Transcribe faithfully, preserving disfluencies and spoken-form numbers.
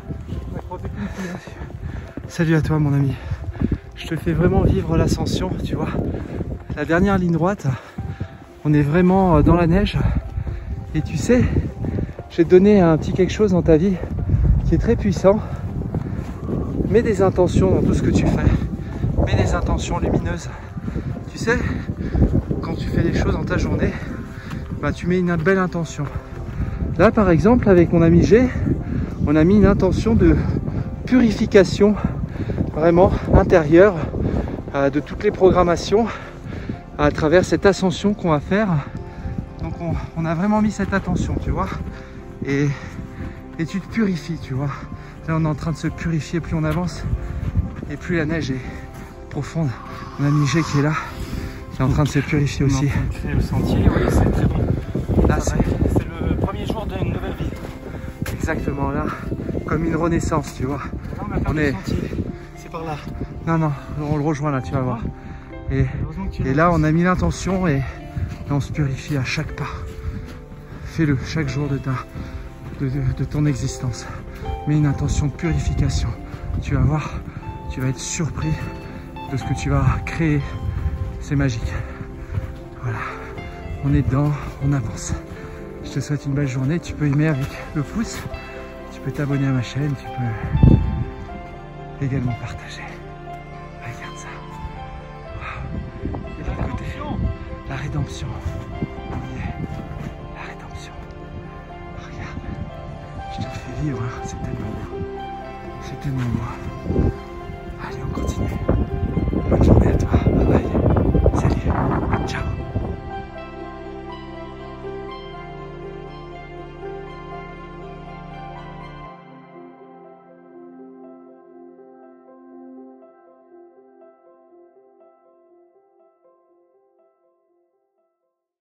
Salut à toi mon ami. Je te fais vraiment vivre l'ascension, tu vois. La dernière ligne droite, on est vraiment dans la neige. Et tu sais, je vais te donner un petit quelque chose dans ta vie qui est très puissant. Mets des intentions dans tout ce que tu fais. Mets des intentions lumineuses. Tu sais, quand tu fais des choses dans ta journée, bah, tu mets une belle intention. Là par exemple avec mon ami G, on a mis une intention de purification vraiment intérieure euh, de toutes les programmations à travers cette ascension qu'on va faire. Donc on, on a vraiment mis cette attention, tu vois, et, et tu te purifies, tu vois. Là on est en train de se purifier, plus on avance et plus la neige est profonde. Mon ami G qui est là, qui est en train de se purifier on aussi. Tu fais le sentier, oui, c'est très bon. Là c'est le premier jour d'une nouvelle vie. Exactement, là, comme une renaissance, tu vois. Là, on a fait on le est... sentier, c'est par là. Non, non, on le rejoint là, tu vas voir. Et, et là, on a mis l'intention et, et on se purifie à chaque pas. Fais-le chaque jour de, ta, de, de, de ton existence. Mets une intention de purification. Tu vas voir, tu vas être surpris de ce que tu vas créer. C'est magique. Voilà, on est dedans, on avance. Je te souhaite une belle journée. Tu peux aimer avec le pouce. Tu peux t'abonner à ma chaîne. Tu peux également partager. Regarde ça. Wow. Et de l'autre côté, la rédemption. On y est. La rédemption. Regarde. Je te le fais vivre. Hein. C'est tellement beau. C'est tellement beau.